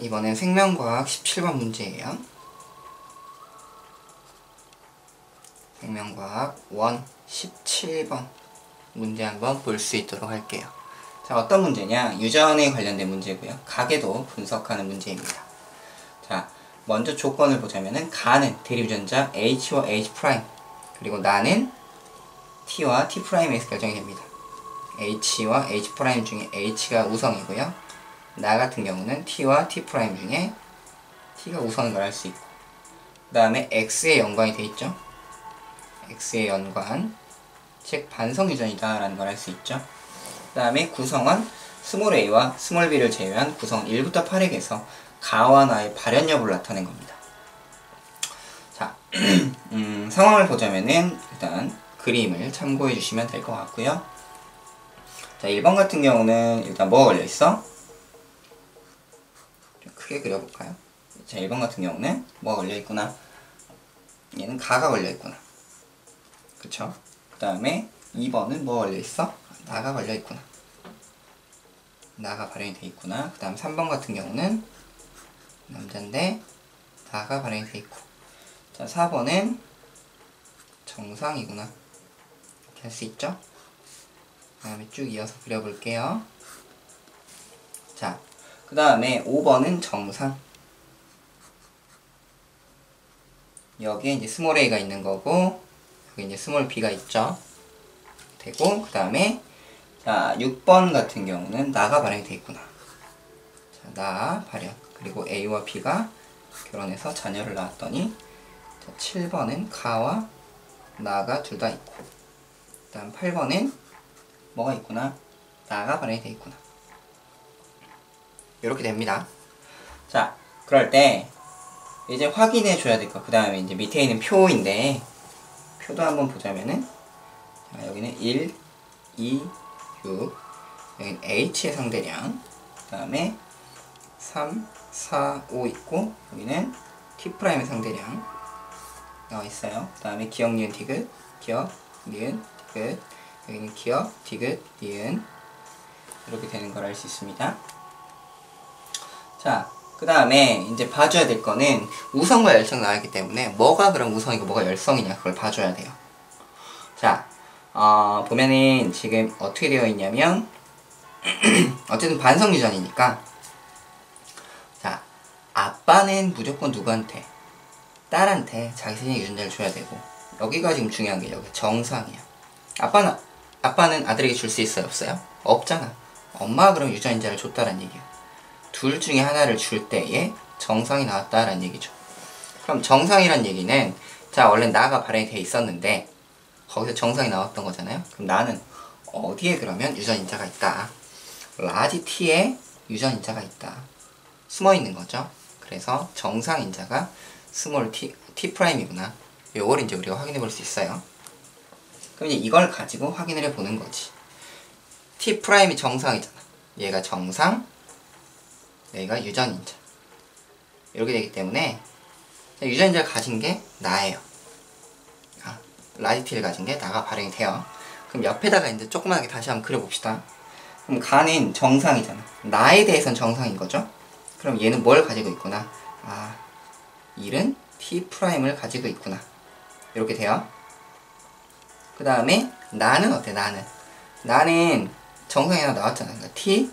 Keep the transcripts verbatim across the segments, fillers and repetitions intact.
이번엔 생명과학 십칠 번 문제예요. 생명과학 일 십칠 번 문제 한번 볼 수 있도록 할게요. 자, 어떤 문제냐? 유전에 관련된 문제고요. 가계도 분석하는 문제입니다. 자, 먼저 조건을 보자면은 가는 대리유전자 H와 H' 그리고 나는 T와 T'에서 결정이 됩니다. H와 H' 중에 H가 우성이고요. 나 같은 경우는 T와 T' 중에 T가 우성인 걸 알 수 있고, 그 다음에 X에 연관이 돼 있죠. X에 연관, 즉 반성 유전이다 라는 걸 알 수 있죠. 그 다음에 구성원 스몰 a와 스몰 b를 제외한 구성 일부터 팔에게서 가와 나의 발현 여부를 나타낸 겁니다. 자, 음, 상황을 보자면은 일단 그림을 참고해 주시면 될 것 같고요. 자, 일 번 같은 경우는 일단 뭐가 걸려있어? 좀 크게 그려볼까요? 자, 일 번 같은 경우는 뭐가 걸려있구나? 얘는 가가 걸려있구나. 그쵸? 그 다음에 이 번은 뭐가 걸려있어? 나가 걸려있구나. 나가 발현이 돼 있구나. 그 다음 삼 번 같은 경우는 남자인데 나가 발현이 돼 있고, 자, 사 번은 정상이구나. 이렇게 할 수 있죠? 그 다음에 쭉 이어서 그려볼게요. 자, 그 다음에 오 번은 정상. 여기에 이제 스몰 a가 있는 거고, 여기 이제 스몰 b가 있죠. 되고, 그 다음에 자, 육 번 같은 경우는 나가 발현이 돼 있구나. 자, 나 발현. 그리고 A와 B가 결혼해서 자녀를 낳았더니, 자, 칠 번은 가와 나가 둘 다 있고, 그 다음 팔 번은 뭐가 있구나? 나가 발현이 돼 있구나. 이렇게 됩니다. 자, 그럴 때 이제 확인해 줘야 될 거. 그 다음에 이제 밑에 있는 표인데, 표도 한번 보자면은, 자, 여기는 일, 이, 육, 여기는 H의 상대량, 그 다음에 삼, 사, 오 있고, 여기는 T'의 상대량 나와 있어요. 그 다음에 기억, 니은, 디귿, 기억, 니은, 디귿, 여기는 기억, 디귿, 니은, 이렇게 되는 걸 알 수 있습니다. 자, 그 다음에 이제 봐줘야 될 거는 우성과 열성 나왔기 때문에 뭐가 그럼 우성이고 뭐가 열성이냐, 그걸 봐줘야 돼요. 자, 어, 보면은 지금 어떻게 되어 있냐면 어쨌든 반성 유전이니까, 자, 아빠는 무조건 누구한테? 딸한테 자기 생일 유전자를 줘야 되고, 여기가 지금 중요한 게 여기 정상이야. 아빠는 아빠는 아들에게 줄 수 있어요, 없어요? 없잖아. 엄마가 그럼 유전자를 줬다는 얘기야. 둘 중에 하나를 줄 때에 정상이 나왔다라는 얘기죠. 그럼 정상이란 얘기는, 자, 원래 나가 발현이 돼 있었는데 거기서 정상이 나왔던 거잖아요. 그럼 나는 어디에 그러면 유전인자가 있다? 라지 T에 유전인자가 있다. 숨어 있는 거죠. 그래서 정상인자가 스몰 T, T'이구나. 요걸 이제 우리가 확인해 볼 수 있어요. 그럼 이제 이걸 가지고 확인을 해 보는 거지. T'이 정상이잖아. 얘가 정상, 얘가 유전인자. 이렇게 되기 때문에 유전인자를 가진 게 나예요. 아, 라지 T를 가진 게 나가 발현이 돼요. 그럼 옆에다가 이제 조그맣게 다시 한번 그려봅시다. 그럼 가는 정상이잖아. 나에 대해서는 정상인 거죠. 그럼 얘는 뭘 가지고 있구나? 아, 일은 T'을 가지고 있구나. 이렇게 돼요. 그 다음에 나는 어때? 나는 나는 정상이 하나 나왔잖아. 그러니까 T,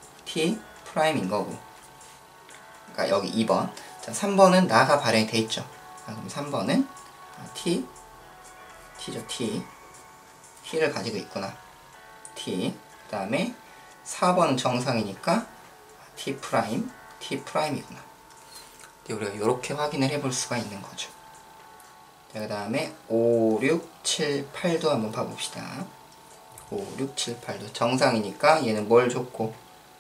T'인 거고, 그러니까 여기 이 번. 자, 삼 번은 나가 발현이 돼 있죠. 아, 그럼 삼 번은 T, T죠. T, T를 가지고 있구나. T. 그 다음에 사 번은 정상이니까 T', T'이구나. 우리가 이렇게 확인을 해볼 수가 있는 거죠. 자, 그 다음에 오, 육, 칠, 팔도 한번 봐봅시다. 오, 육, 칠, 팔도 정상이니까 얘는 뭘 줬고,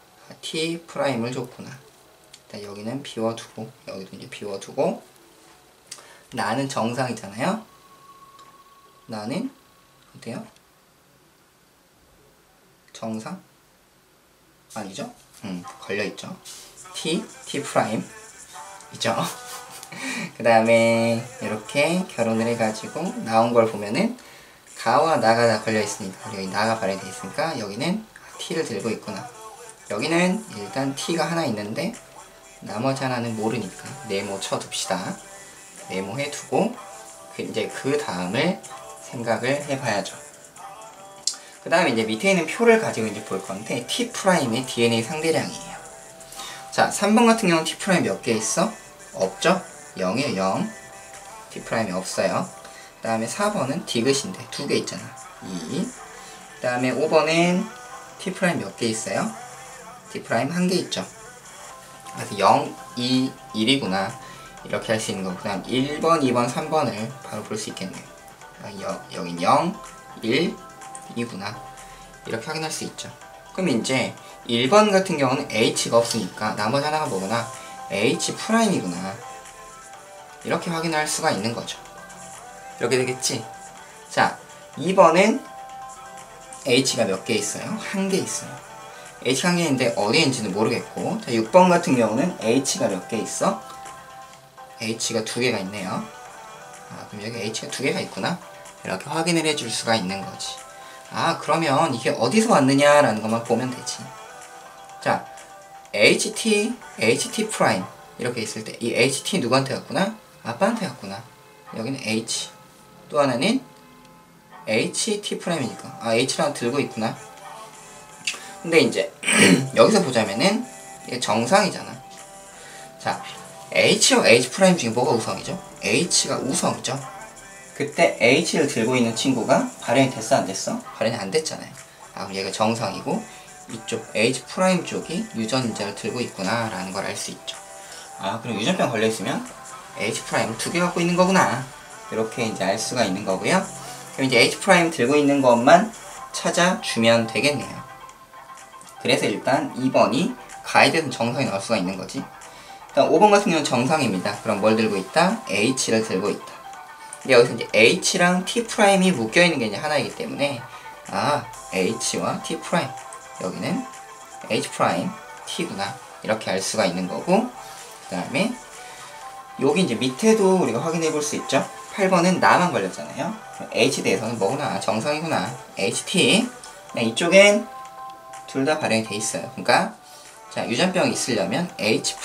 T'을 줬구나. 일단 여기는 비워두고, 여기도 이제 비워두고, 나는 정상이잖아요. 나는 어때요? 정상? 아니죠? 음, 걸려있죠. T, T' 이죠. 그 다음에 이렇게 결혼을 해가지고 나온 걸 보면은 가와 나가 다 걸려있으니까, 여기 나가 발현이 돼 있으니까 여기는 T를 들고 있구나. 여기는 일단 T가 하나 있는데 나머지 하나는 모르니까 네모 쳐둡시다. 네모 해두고 그 이제 그 다음을 생각을 해봐야죠. 그 다음에 이제 밑에 있는 표를 가지고 이제 볼 건데 T'의 디엔에이 상대량이에요. 자, 삼 번 같은 경우는 T' 몇 개 있어? 없죠? 영이에요, 영. T'이 없어요. 그 다음에 사 번은 디귿인데 두 개 있잖아. 이. 그 다음에 오 번은 T' 몇 개 있어요? T' 한 개 있죠. 그래서 영, 이, 일이구나. 이렇게 할 수 있는 거고, 그 다음 일 번, 이 번, 삼 번을 바로 볼 수 있겠네요. 여긴 영, 일, 이구나. 이렇게 확인할 수 있죠. 그럼 이제 일 번 같은 경우는 H가 없으니까 나머지 하나가 뭐구나? H'이구나. 이렇게 확인할 수가 있는 거죠. 이렇게 되겠지? 자, 이 번은 H가 몇 개 있어요? 한 개 있어요. H가 한 개인데 어디에 있는지는 모르겠고, 자, 육 번 같은 경우는 H가 몇 개 있어? H가 두 개가 있네요. 아, 그럼 여기 H가 두 개가 있구나. 이렇게 확인을 해줄 수가 있는 거지. 아, 그러면 이게 어디서 왔느냐라는 것만 보면 되지. 자, HT, HT 프라임 이렇게 있을 때 이 HT 누구한테 갔구나? 아빠한테 갔구나. 여기는 H. 또 하나는 HT 프라임이니까 아, H라고 들고 있구나. 근데 이제 여기서 보자면은 이게 정상이잖아. 자, H와 H 프라임 중에 뭐가 우성이죠? H가 우성이죠. 그때 H를 들고 있는 친구가 발현이 됐어 안 됐어? 발현이 안 됐잖아요. 아, 그럼 얘가 정상이고 이쪽 H 프라임 쪽이 유전자를 들고 있구나 라는 걸 알 수 있죠. 아, 그럼 유전병 걸려있으면 H 프라임을 두 개 갖고 있는 거구나. 이렇게 이제 알 수가 있는 거고요. 그럼 이제 H 프라임 들고 있는 것만 찾아주면 되겠네요. 그래서 일단 이 번이 가이드에서 정상이 나올 수가 있는 거지. 일단 오 번 같은 경우는 정상입니다. 그럼 뭘 들고 있다? H를 들고 있다. 근데 여기서 이제 H랑 T'이 묶여있는 게 이제 하나이기 때문에 아, H와 T' 여기는 H', T구나. 이렇게 알 수가 있는 거고, 그 다음에 여기 이제 밑에도 우리가 확인해 볼 수 있죠. 팔 번은 나만 걸렸잖아요. H 대해서는 뭐구나? 정상이구나. 에이치 티. 이쪽엔 둘 다 발현이 돼 있어요. 그러니까 자, 유전병이 있으려면 H'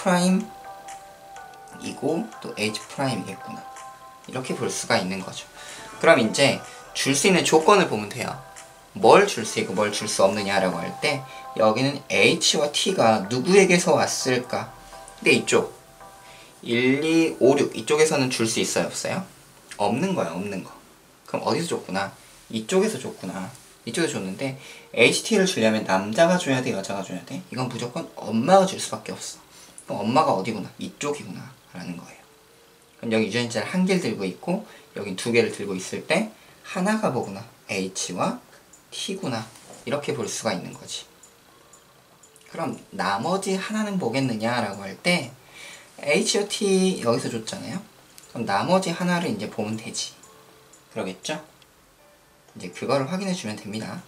이고 또 H'이겠구나. 이렇게 볼 수가 있는 거죠. 그럼 이제 줄 수 있는 조건을 보면 돼요. 뭘 줄 수 있고 뭘 줄 수 없느냐라고 할 때 여기는 H와 T가 누구에게서 왔을까? 근데 이쪽 일, 이, 오, 육 이쪽에서는 줄 수 있어요? 없어요? 없는 거야, 없는 거. 그럼 어디서 줬구나? 이쪽에서 줬구나. 이쪽에서 줬는데 에이치티를 주려면 남자가 줘야 돼, 여자가 줘야 돼? 이건 무조건 엄마가 줄 수밖에 없어. 그럼 엄마가 어디구나? 이쪽이구나 라는 거예요. 그럼 여기 유전자를 한 개를 들고 있고 여긴 두 개를 들고 있을 때 하나가 뭐구나? H와 T구나. 이렇게 볼 수가 있는 거지. 그럼 나머지 하나는 뭐겠느냐 라고 할 때 H와 T 여기서 줬잖아요. 그럼 나머지 하나를 이제 보면 되지. 그러겠죠? 이제 그거를 확인해 주면 됩니다.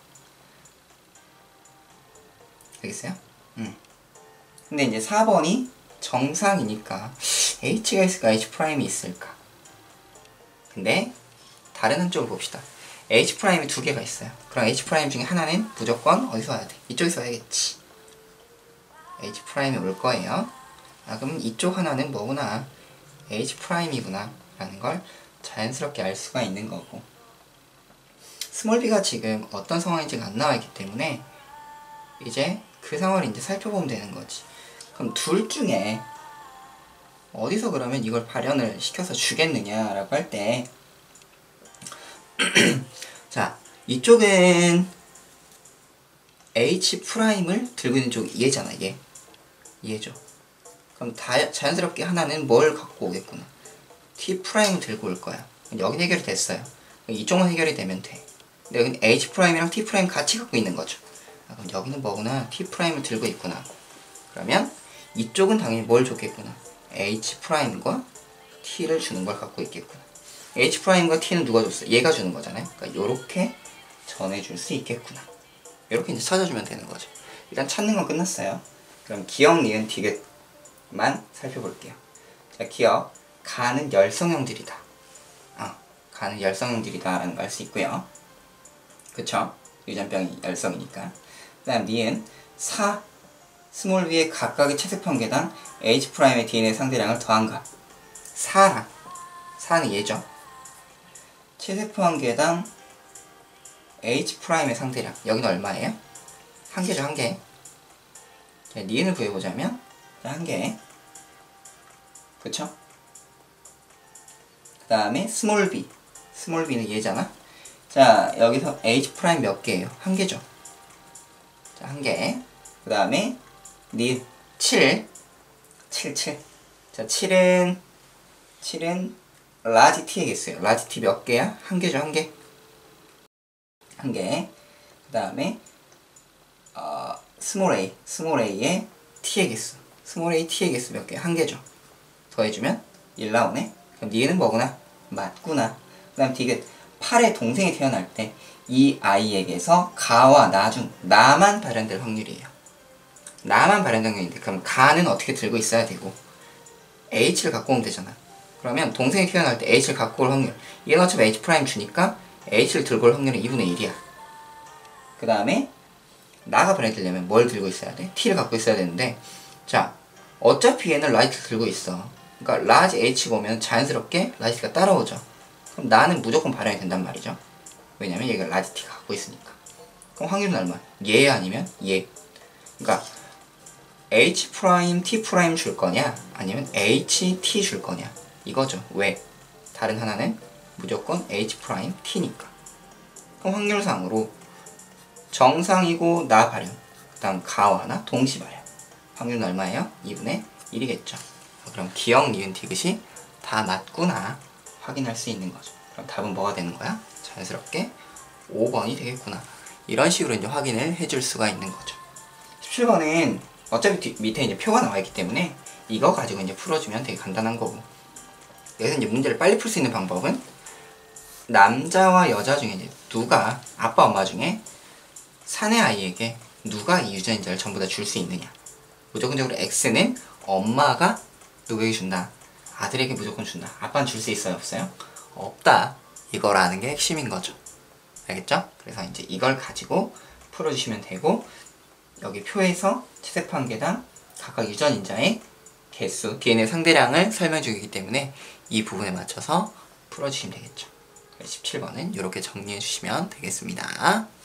알겠어요? 음. 근데 이제 사 번이 정상이니까 H가 있을까? H'이 있을까? 근데 다른 한쪽을 봅시다. H'이 두 개가 있어요. 그럼 H' 중에 하나는 무조건 어디서 와야 돼? 이쪽에서 와야겠지. H'이 올 거예요. 아, 그럼 이쪽 하나는 뭐구나? H'이구나 라는 걸 자연스럽게 알 수가 있는 거고, 스몰 b가 지금 어떤 상황인지가 안 나와 있기 때문에 이제 그 상황을 이제 살펴보면 되는 거지. 그럼 둘 중에 어디서 그러면 이걸 발현을 시켜서 주겠느냐 라고 할 때 자, 이쪽은 H'을 들고 있는 쪽이 얘잖아. 얘 얘죠. 그럼 다, 자연스럽게 하나는 뭘 갖고 오겠구나? T'을 들고 올 거야. 여긴 해결이 됐어요. 이쪽만 해결이 되면 돼. 근데 여기는 H'이랑 T' 같이 갖고 있는 거죠. 아, 그럼 여기는 뭐구나? T'을 들고 있구나. 그러면 이쪽은 당연히 뭘 줬겠구나? H'과 T를 주는 걸 갖고 있겠구나. H'과 T는 누가 줬어? 얘가 주는 거잖아요. 그러니까 요렇게 전해줄 수 있겠구나. 이렇게 이제 찾아주면 되는 거죠. 일단 찾는 건 끝났어요. 그럼 기억, 니은, 디귿만 살펴볼게요. 자, 기억. 가는 열성형들이다. 어, 가는 열성형들이다 라는 걸 알 수 있고요. 그쵸? 유전병이 열성이니까. 그 다음 니은 사. 스몰 b의 각각의 채세포 한 개당 H'의 디엔에이 상대량을 더한 값. 사랑. 사는 얘죠. 채세포 한 개당 H'의 상대량. 여기는 얼마예요? 한 개죠, 한 개. 자, 니은을 구해보자면, 한 개. 그쵸? 그 다음에 스몰 b. 스몰 b는 얘잖아? 자, 여기서 H' 몇 개예요? 한 개죠. 자, 한 개. 그 다음에, 니은, 칠. 칠, 칠. 자, 칠은, 칠은, 라지 t의 개수예요. 라지 t 몇 개야? 한 개죠, 한 개. 한 개. 그 다음에, 어, 스몰 a. 스몰 a의 t의 개수. 스몰 a t의 개수 몇 개? 한 개죠. 더해주면 일 나오네. 그럼 니은은 뭐구나? 맞구나. 그 다음 디귿. 팔의 동생이 태어날 때 이 아이에게서 가와 나 중 나만 발현될 확률이에요. 나만 발현될 확률인데 그럼 가는 어떻게 들고 있어야 되고 H를 갖고 오면 되잖아. 그러면 동생이 태어날 때 H를 갖고 올 확률. 얘는 어차피 H' 주니까 H를 들고 올 확률은 이분의 일이야. 그 다음에 나가 발현되려면 뭘 들고 있어야 돼? T를 갖고 있어야 되는데 자 어차피 얘는 라이트를 들고 있어. 그러니까 라지 H 보면 자연스럽게 라이트가 따라오죠. 그럼 나는 무조건 발현이 된단 말이죠. 왜냐면 얘가 라지 T가 갖고 있으니까. 그럼 확률은 얼마? 얘 아니면 얘. 그러니까 H' T' 줄 거냐 아니면 H, T 줄 거냐 이거죠. 왜? 다른 하나는 무조건 H' T니까. 그럼 확률상으로 정상이고 나 발현 그 다음 가와 나 동시 발현 확률은 얼마예요? 이분의 일이겠죠. 그럼 기억, 니은, 디귿이 다 맞구나 확인할 수 있는 거죠. 그럼 답은 뭐가 되는 거야? 자연스럽게 오 번이 되겠구나. 이런 식으로 이제 확인을 해줄 수가 있는 거죠. 십칠 번은 어차피 뒤, 밑에 이제 표가 나와 있기 때문에 이거 가지고 이제 풀어주면 되게 간단한 거고. 여기서 이제 문제를 빨리 풀 수 있는 방법은 남자와 여자 중에 이제 누가 아빠 엄마 중에 사내 아이에게 누가 이 유전자를 전부 다 줄 수 있느냐. 무조건적으로 X는 엄마가 누구에게 준다. 아들에게 무조건 준다. 아빠는 줄 수 있어요? 없어요? 없다. 이거라는 게 핵심인 거죠. 알겠죠? 그래서 이제 이걸 가지고 풀어주시면 되고 여기 표에서 채세포 한 개당 각각 유전인자의 개수, 디엔에이 상대량을 설명 중이기 때문에 이 부분에 맞춰서 풀어주시면 되겠죠. 십칠 번은 이렇게 정리해 주시면 되겠습니다.